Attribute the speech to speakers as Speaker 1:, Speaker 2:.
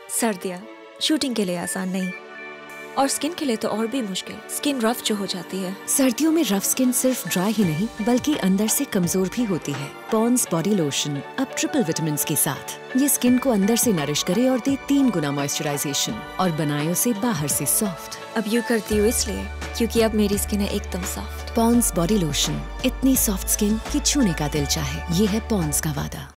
Speaker 1: सर्दियाँ शूटिंग के लिए आसान नहीं, और स्किन के लिए तो और भी मुश्किल। स्किन रफ जो हो जाती है।
Speaker 2: सर्दियों में रफ स्किन सिर्फ ड्राई ही नहीं बल्कि अंदर से कमजोर भी होती है। पॉन्ड्स बॉडी लोशन अब ट्रिपल विटामिन के साथ ये स्किन को अंदर से नरिश करे और दे 3 गुना मॉइस्चराइजेशन और बनाए उसे बाहर से सॉफ्ट।
Speaker 1: अब यूँ करती हूँ इसलिए क्योंकि अब मेरी स्किन है एकदम सॉफ्ट।
Speaker 2: पॉन्ड्स बॉडी लोशन, इतनी सॉफ्ट स्किन कि छूने का दिल चाहे। ये है पॉन्ड्स का वादा।